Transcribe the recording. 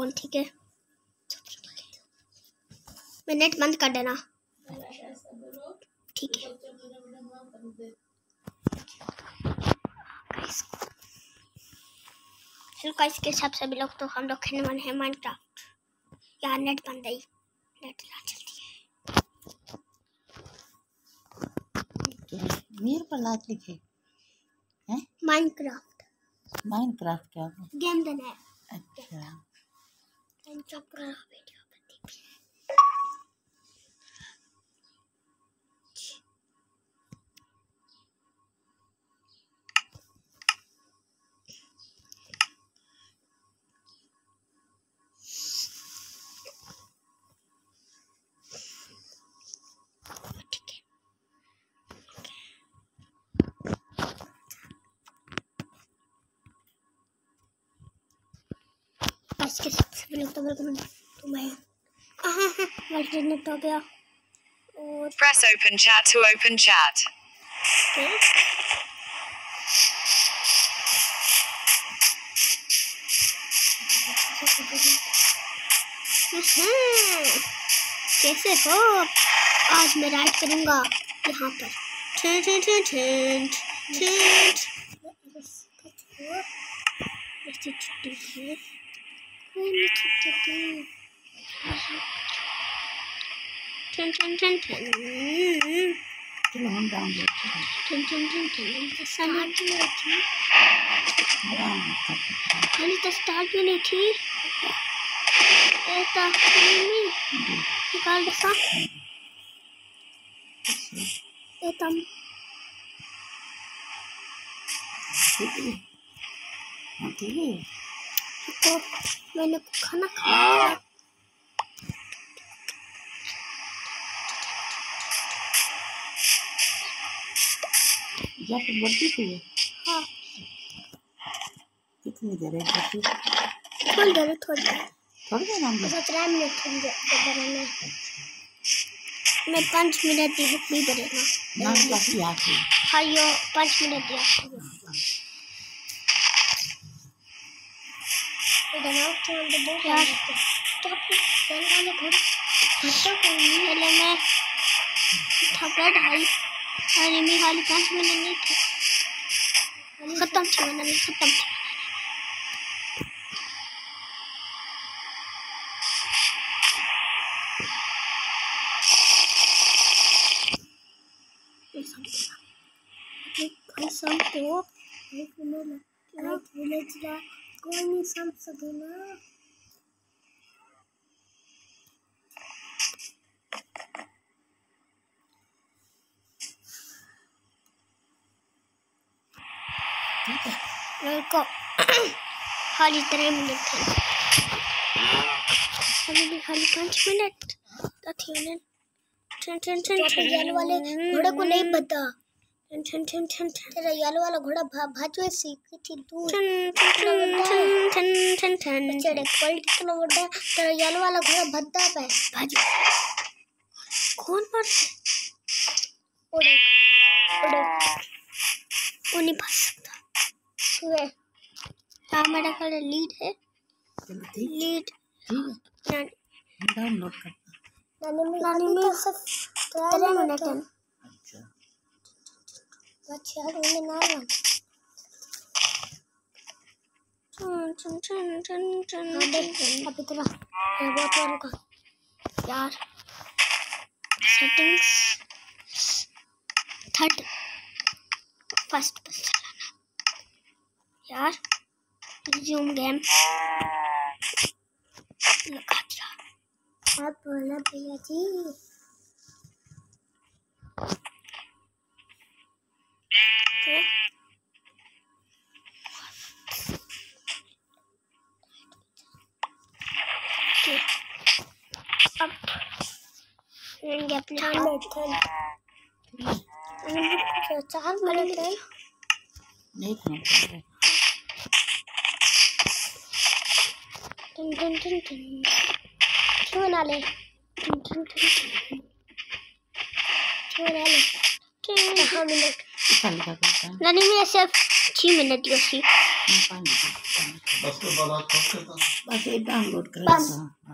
Phone, ठीक है? मैं नेट बंद कर देना, ठीक है? चलो गाइस, के हिसाब से भी लोग तो हम लोग खेलने वाले हैं माइनक्राफ्ट। यार नेट बंद है, नेट चलती है। मेरे पर लाइट लिखे हैं माइनक्राफ्ट। माइनक्राफ्ट क्या गेम देना है? अच्छा, माइनक्राफ्ट का वीडियो बनती है। इसके सबसे लोग तो बिल्कुल तो मैं वर्ल्ड हो गया। और press open chat to open chat. कैसे हो? आज मैं राइड करूंगा यहाँ पर। स्टार्ट भी नहीं थी। निकाल दसा तो मैंने खाना खाया। या फिर बढ़ती थी? हाँ, कितनी देर है? थोड़ी देर थोड़ी देर 17 मिनट थोड़ी देर। मैं 5 मिनट दी भी बरेना नाम काफी आके हाँ यो 5 मिनट दिया बनाओ तो हम दो यार तो चल वाले घोड़े हटो पहले मैं थका ढाई अरे मैं खाली 5 मिनट नहीं थे खत्म थी मैंने खत्म थी सब तो एक मिनट विलेज का कोई नहीं समझ सके ना मेरे को खाली 3 मिनट थे खाली 5 मिनट तो थी येलो वाले घोड़े को नहीं पता तेरा येलो वाला घोड़ा भाजो सीखी थी तू चढ़े क्वालिटी कितना बड़ा तेरा येलो वाला घोड़ा भद्दा पे भाजो कौन मार ओड़े वो नहीं भाग सकता तू है हाँ मेरा कलर लीड है लीड ठीक है डाउनलोड करता नानी में सिर्फ 3 मिनट है अच्छा मैंने ना अभी तेरा बहुत बार होगा यार सेटिंग्स थर्ड फर्स्ट पर चलाना यार रिज्यूम गेम लगा दिया आप बोला भैया जी अब रहेंगे अपने 4 मिनट है क्यों ना ले हाँ मिनट नहीं मैं सिर्फ 6 मिनट बस ये डाउनलोड कर बस। लेता